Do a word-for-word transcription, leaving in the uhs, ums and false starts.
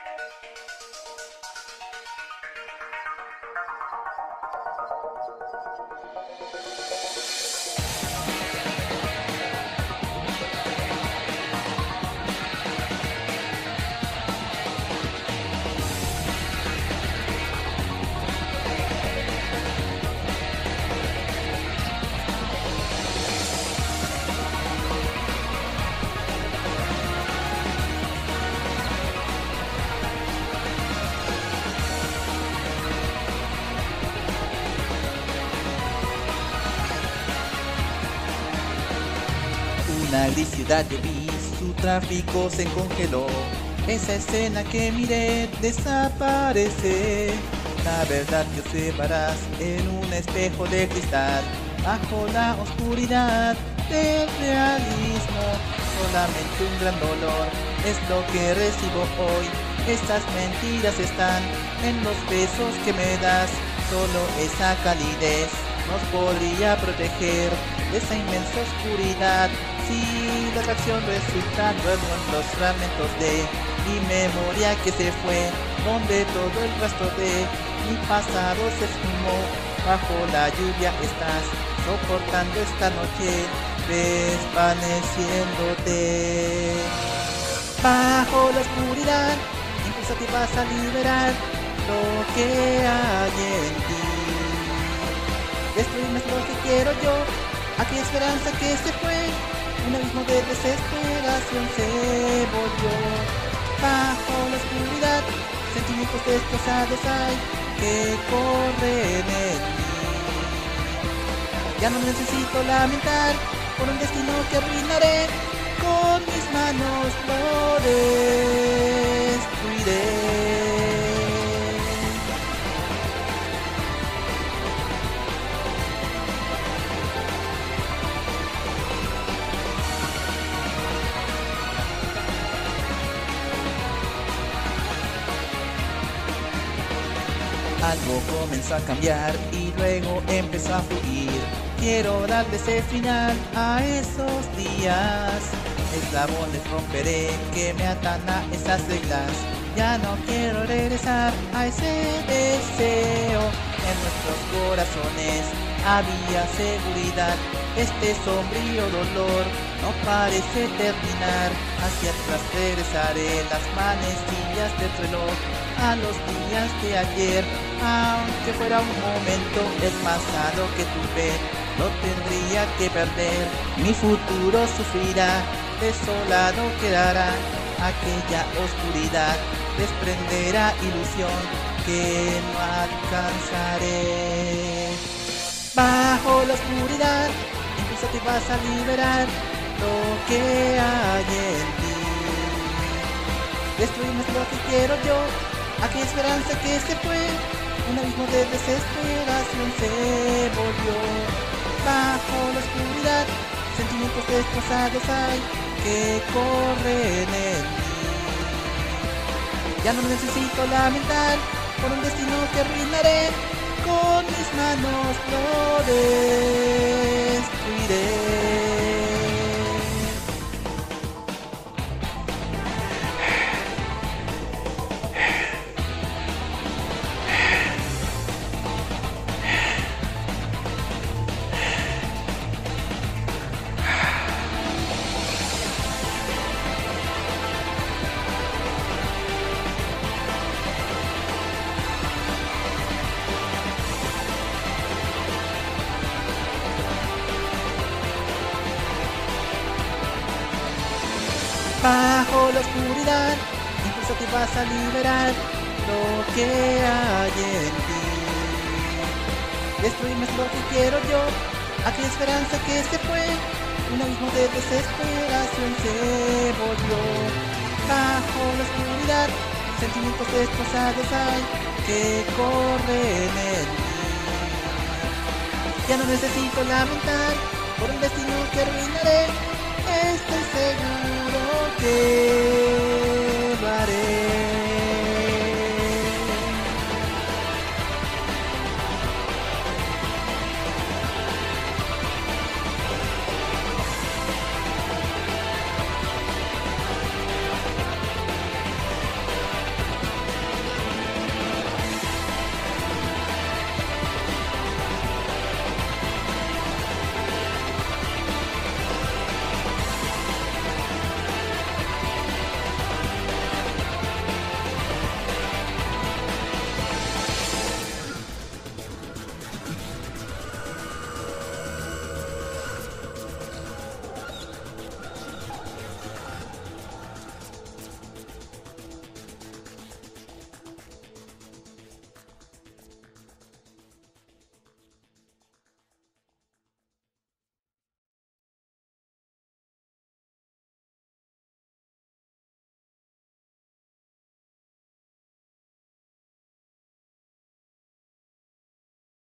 Una gris ciudad yo vi, su tráfico se congeló. Esa escena que miré desaparece. La verdad que observarás en un espejo de cristal, bajo la oscuridad del realismo. Solamente un gran dolor es lo que recibo hoy. Estas mentiras están en los besos que me das. Solo esa calidez nos podría proteger de esa inmensa oscuridad. Si la atracción resulta nuevo en los fragmentos de mi memoria que se fue, donde todo el rastro de mi pasado se esfumó. Bajo la lluvia estás soportando esta noche, desvaneciéndote. Bajo la oscuridad, incluso te vas a liberar lo que hay en ti. Destruirme es lo que quiero yo, aquella esperanza que se fue. Un abismo de desesperación se volvió. Bajo la oscuridad, sentimientos destrozados hay que corren en mí. Ya no necesito lamentar por un destino que arruinaré. Con mis manos lo destruiré. Algo comenzó a cambiar y luego empezó a fluir. Quiero darle ese final a esos días. Eslabones romperé que me atan a esas reglas. Ya no quiero regresar a ese deseo. En nuestros corazones había seguridad. Este sombrío dolor no parece terminar. Hacia atrás regresaré las manecillas del reloj a los días de ayer. Aunque fuera un momento, el pasado que tuve lo tendría que perder. Mi futuro sufrirá, desolado quedará. Aquella oscuridad desprenderá ilusión que no alcanzaré. Bajo la oscuridad, incluso te vas a liberar lo que hay en ti. Destruirme es lo que quiero yo, aquella esperanza que se fue. Un abismo de desesperación se volvió. Bajo la oscuridad, sentimientos destrozados hay que corren en mí. Ya no necesito lamentar por un destino que arruinaré. Con mis manos lo destruiré. Bajo la oscuridad, incluso te vas a liberar lo que hay en ti. Destruirme es lo que quiero yo, aquella esperanza que se fue. Un abismo de desesperación se volvió. Bajo la oscuridad, sentimientos destrozados hay que corren en mí. Ya no necesito lamentar por un destino que arruinaré. Estoy seguro que